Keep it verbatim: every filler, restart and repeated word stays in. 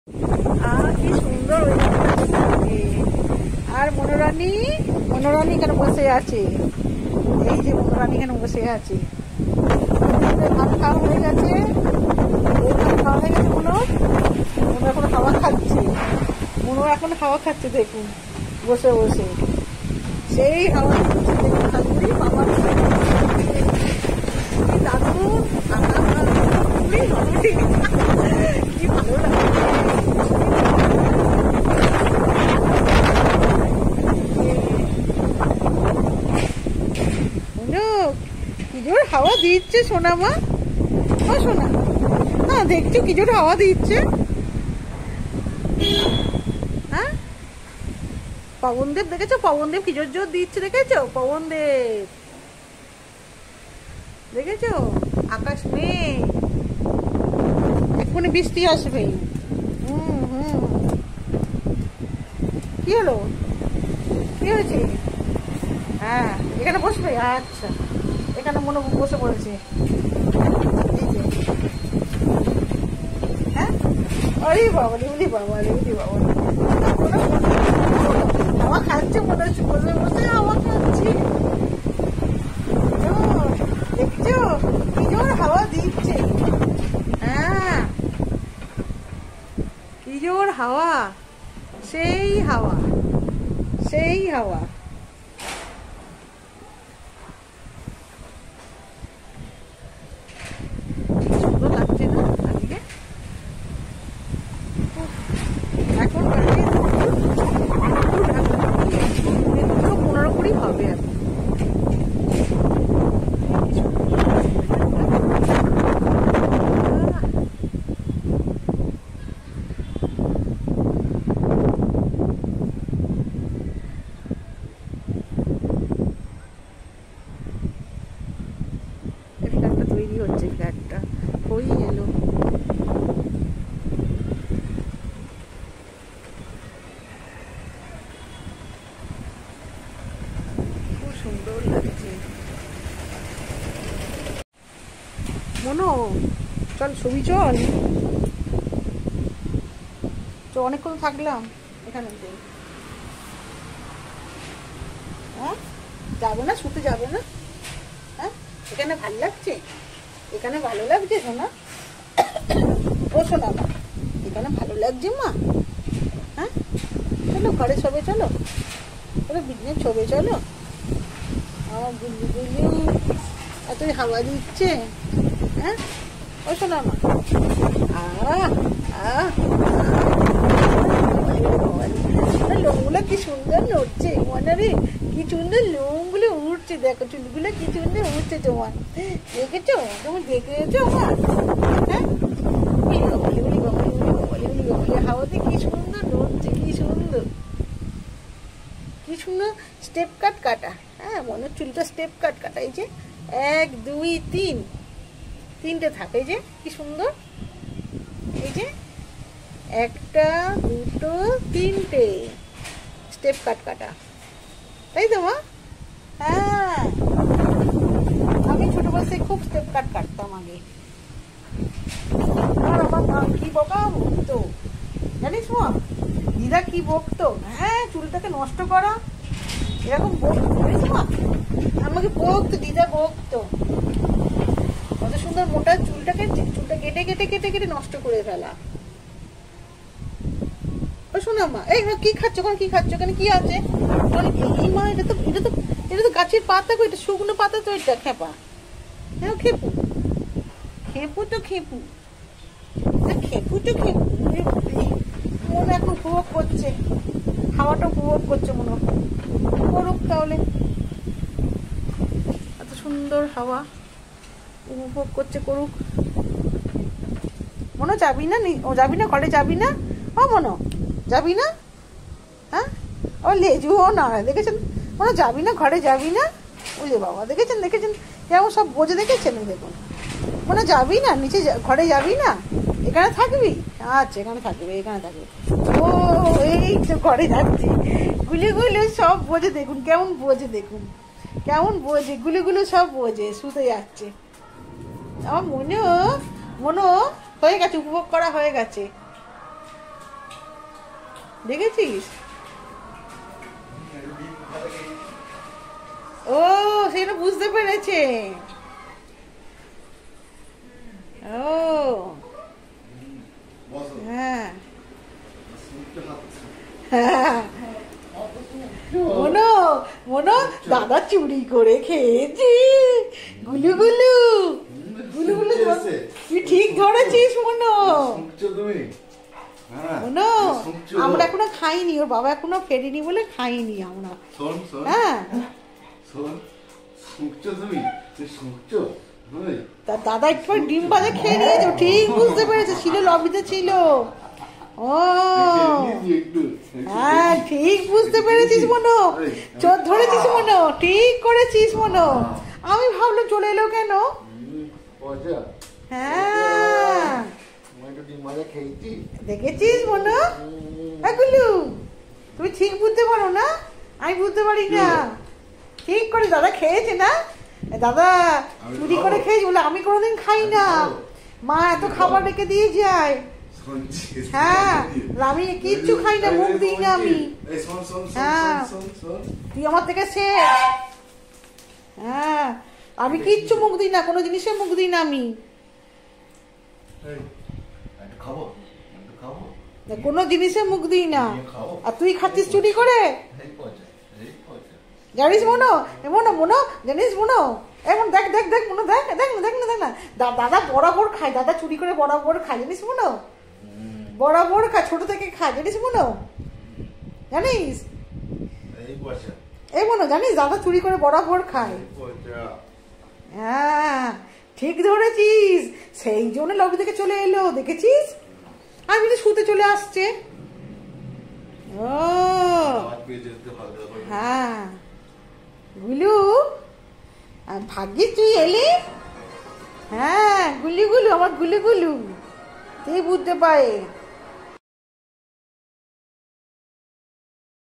আর কি সুন্দর আর মনোরানী মনোরানী এখানে বসে আছে। এই যে মনোরানী এখানে বসে আছে। ভাত খাওয়া হয়ে গেছে, খাওয়া হয়ে গেছে। মনো মনো এখন হাওয়া খাচ্ছে। মনো এখন হাওয়া খাচ্ছে দেখুন, বসে বসে সেই হাওয়া দিচ্ছে দেখুন। খালি বাবা দাদু কি ভালো লাগে। কি জোর হাওয়া দিচ্ছে সোনা মা। ও সোনা, হ্যাঁ দেখছো কি জোর হাওয়া দিচ্ছে। হ্যাঁ পবনদেব দেখেছো, পবনদেব কি জোর জোর দিচ্ছে দেখেছো। পবনদেব দেখেছো, আকাশ মেঘ, এক্ষুনি বৃষ্টি আসবে। হুম হুম কি হলো, কি হয়েছে? হ্যাঁ এখানে বসবে। আচ্ছা এখানে মনে বসে পড়েছে। হ্যাঁ আরে বাবা রে, উলি বাবা রে, উলি বাবা হাওয়া খাচ্ছে মনে হচ্ছে, বসে বসে হাওয়া খাচ্ছি। দেখছো কি জোর হাওয়া দিচ্ছে। হ্যাঁ কি জোর হাওয়া, সেই হাওয়া সেই হাওয়া। সুন্দর লাগছে না আজকে। এখন দুটো পনেরো কুড়ি হবে এখন। ফ্ল্যাটটা তৈরি হচ্ছে, ফ্ল্যাটটা হয়েই এলো। খুব সুন্দর লাগছে। মনো চল ছবি, চল তো অনেকক্ষণ থাকলাম এখানে। হ্যাঁ যাবো না, শুতে যাবো না? হ্যাঁ এখানে ভালো লাগছে, এখানে ভালো লাগছে সোনা। ও সোনা মা এখানে ভালো লাগছে মা। হ্যাঁ চলো ঘরে শোবে, চলো চলো বিজনেস ছবে, চলো। আমার গুল্লি গুল্লি এত হাওয়া দিচ্ছে। হ্যাঁ ও সোনা মা, আহ আহ লোমগুলো কি সুন্দর নড়ছে মনে রে, কি সুন্দর লোমগুলো উঠছে। দেখো চুলগুলো কি সুন্দর উঠছে তোমার, দেখেছো? তুমি দেখেছো আমার? হ্যাঁ হাওয়াতে কি সুন্দর নড়ছে, কি সুন্দর কি সুন্দর স্টেপ কাট কাটা। হ্যাঁ মনে চুলটা স্টেপ কাট কাটা। এই যে এক দুই তিন, তিনটে থাকে। এই যে কি সুন্দর, এই যে একটা দুটো তিনটে স্টেপ কাট কাটা, তাই তো মা? হ্যাঁ আমি ছোট বয়সে খুব স্টেপ কাট কাটতাম আগে। আর আমার মা কি বকা বকতো জানিস মা, দিদা কি বকতো। হ্যাঁ চুলটাকে নষ্ট করা এরকম বকতো জানিস মা, আমাকে বকতো, দিদা বকতো। কত সুন্দর মোটা চুলটাকে, চুলটা কেটে কেটে কেটে কেটে নষ্ট করে ফেলা। ও শোনা মা, এই কি খাচ্ছ, ওখানে কি খাচ্ছ, ওখানে কি আছে? এই মা এটা তো এটা তো এটা তো গাছের পাতা গো, এটা শুকনো পাতা তো, এটা খেপা। হ্যাঁ খেপু খেপু তো খেপু খেপু তো খেপু। মনে এখন উপভোগ করছে, হাওয়াটা উপভোগ করছে মনে, করুক তাহলে। এত সুন্দর হাওয়া উপভোগ করছে, করুক। মনে যাবি না? ও যাবি না ঘরে, যাবি না? ও মনো যাবি না? হ্যাঁ ও লেজুও না, দেখেছেন? মনে যাবি না ঘরে, যাবি না? বুঝে বাবা দেখেছেন, দেখেছেন কেমন সব বোঝে, দেখেছেন? দেখুন মনে যাবি না নিচে, ঘরে যাবি না, এখানে থাকবি? আচ্ছা এখানে থাকবে, এখানে থাকবে। ও এই তো ঘরে যাচ্ছি, গুলি গুলো সব বোঝে দেখুন, কেমন বোঝে দেখুন, কেমন বোঝে, গুলি গুলো সব বোঝে, শুতে যাচ্ছে। আমার মনেও মনো হয়ে গেছে, উপভোগ করা হয়ে গেছে। দেখেছিস? ও সেটা বুঝতে পেরেছে। ও হ্যাঁ মনো মনো দাদা চুরি করে খেয়েছি গুলু গুলু গুলু গুলু। তুই ঠিক ধরেছিস মনো। মনো আমরা এখনো খাইনি, ওর বাবা এখনো ফেরেনি বলে খাইনি আমরা। হ্যাঁ তার দাদা একটু ডিম ভাজা খেয়ে নিয়েছে, ঠিক বুঝতে পেরেছে, ছিল লবিতে ছিল। ও হ্যাঁ ঠিক বুঝতে পেরেছিস মনো, চোর ধরেছিস মনো, ঠিক করেছিস মনো। আমি ভাবলাম চলে এলো কেন। হ্যাঁ দেখেছিস মনো। গুলু তুমি ঠিক বুঝতে পারো না, আমি বুঝতে পারি না। ঠিক করে দাদা খেয়েছে না, দাদা চুরি করে খেয়েছি বলে আমি কোনোদিন খাই না, মা এত খাবার রেখে দিয়ে যায়। হ্যাঁ আমি কিচ্ছু খাই না, মুখ দিই না আমি। হ্যাঁ তুই আমার থেকে শেষ। হ্যাঁ আমি কিচ্ছু মুখ দিই না, কোনো জিনিসে মুখ দিই না আমি, কোনো জিনিসে মুখ দিই না। আর তুই খাচ্ছিস চুরি করে, জানিস মনো? মনো মনো জানিস মনো? এমন দেখ দেখ দেখ মনো, দেখ দেখ না দেখ না দেখ না দাদা বরাবর খায়, দাদা চুরি করে বরাবর খায়, জানিস মনো? বরাবর খায়, ছোট থেকে খায়, জানিস মনো? জানিস এই মনো জানিস দাদা চুরি করে বরাবর খায়। হ্যাঁ ঠিক ধরেছিস, সেই জন্য লবি থেকে চলে এলো, দেখেছিস? আমি তো শুতে চলে আসছে। ও হ্যাঁ গুলু ভাগ্যিস তুই এলি। হ্যাঁ গুলু গুলু আমার গুলু গুলু, তুই বুঝতে পারে।